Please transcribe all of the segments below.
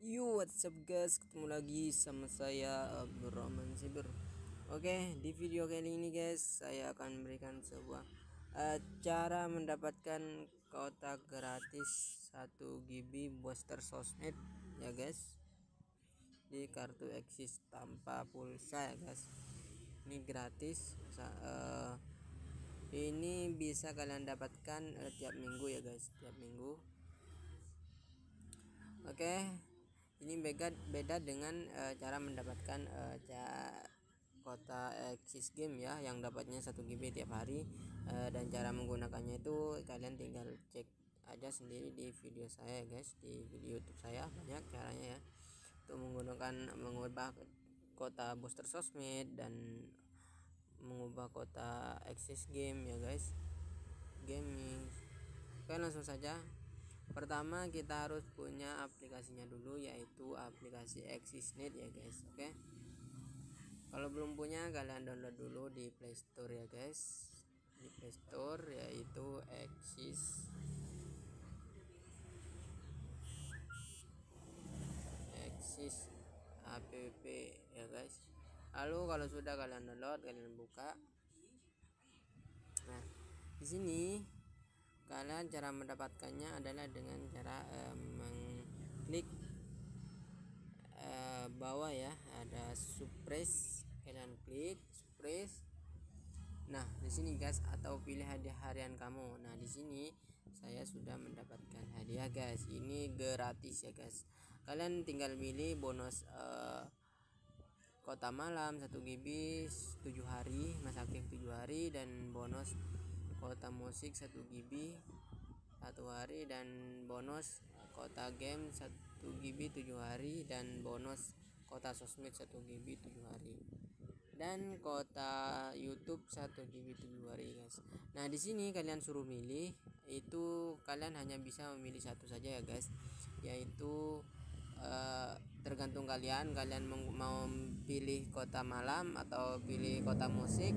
Yo, what's up guys? Ketemu lagi sama saya Abdurrahman Siber. Oke, di video kali ini guys, saya akan memberikan sebuah cara mendapatkan kuota gratis 1 GB booster sosmed ya guys, di kartu Axis tanpa pulsa ya guys. Ini gratis. Ini bisa kalian dapatkan tiap minggu ya guys, tiap minggu. Oke, ini beda dengan cara mendapatkan kota Axis game ya, yang dapatnya 1 GB tiap hari, dan cara menggunakannya itu kalian tinggal cek aja sendiri di video saya guys, di video YouTube saya banyak caranya ya untuk mengubah kota booster sosmed dan mengubah kota Axis game ya guys, gaming. Oke, langsung saja. Pertama kita harus punya aplikasinya dulu, yaitu aplikasi Axisnet ya guys. Oke, kalau belum punya kalian download dulu di Play Store ya guys. Di Play Store yaitu Axis app ya guys. Lalu kalau sudah kalian download, kalian buka. Nah, di sini kalian cara mendapatkannya adalah dengan cara mengklik bawah ya, ada surprise, kalian klik surprise. Nah, di sini guys, atau pilih hadiah harian kamu. Nah, di sini saya sudah mendapatkan hadiah guys. Ini gratis ya guys. Kalian tinggal pilih bonus kota malam 1 GB 7 hari, masa aktif 7 hari, dan bonus kota musik 1 GB 1 hari, dan bonus kota game 1 GB 7 hari, dan bonus kota sosmed 1 GB 7 hari, dan kota YouTube 1 GB 7 hari guys. Nah, di sini kalian suruh milih, itu kalian hanya bisa memilih satu saja ya guys, yaitu tergantung kalian mau pilih kota malam atau pilih kota musik,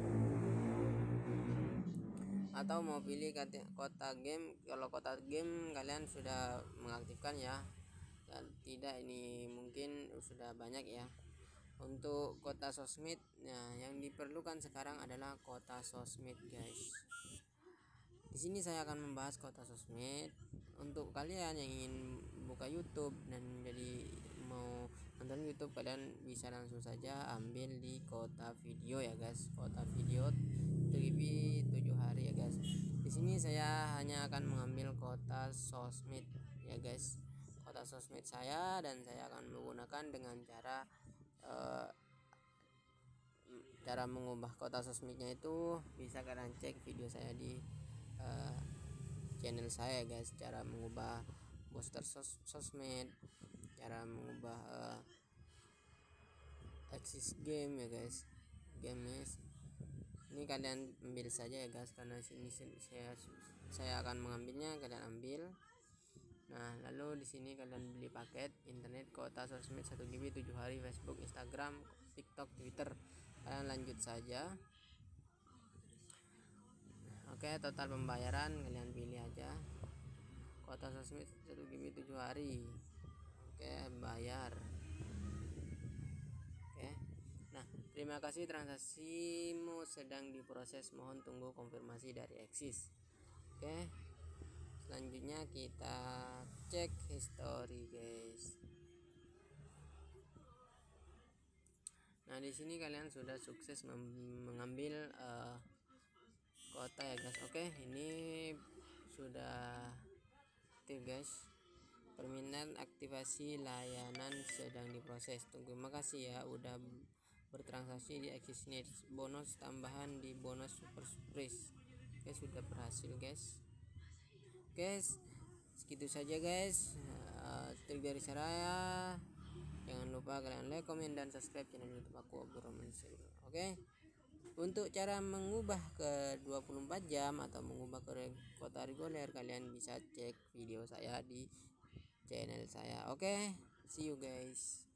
atau mau pilih kota game. Kalau kota game kalian sudah mengaktifkan ya, dan tidak, ini mungkin sudah banyak ya. Untuk kota sosmed, nah yang diperlukan sekarang adalah kota sosmed guys. Di sini saya akan membahas kota sosmed. Untuk kalian yang ingin buka YouTube dan jadi mau nonton YouTube, kalian bisa langsung saja ambil di kota video ya guys. Kota video 7 hari ya guys. Di sini saya hanya akan mengambil kota sosmed ya guys. Kota sosmed saya, dan saya akan menggunakan dengan cara mengubah kota sosmednya itu bisa kalian cek video saya di channel saya guys. Cara mengubah booster sosmed, cara mengubah Axis game ya guys, games. Ini kalian ambil saja ya guys, karena sini saya akan mengambilnya, kalian ambil. Nah, lalu di sini kalian beli paket internet kota sosmed 1 GB 7 hari, Facebook, Instagram, TikTok, Twitter. Kalian lanjut saja. Oke, total pembayaran kalian pilih aja kota sosmed 1 GB 7 hari. Oke, bayar. Oke. Nah, terima kasih, transaksimu sedang diproses, mohon tunggu konfirmasi dari Axis. Oke, selanjutnya kita cek history guys. Nah, di sini kalian sudah sukses mengambil kota ya guys. Oke, ini sudah aktif guys. Permintaan aktivasi layanan sedang diproses. Terima kasih ya udah bertransaksi di Axisnet. Bonus tambahan di bonus super surprise. Oke, sudah berhasil guys. Guys, segitu saja guys. Trik dari saya. Jangan lupa kalian like, komen, dan subscribe channel YouTube aku, Abdurrahman Siber. Oke. Untuk cara mengubah ke 24 jam atau mengubah ke kota reguler, kalian bisa cek video saya di channel saya. Oke, see you guys.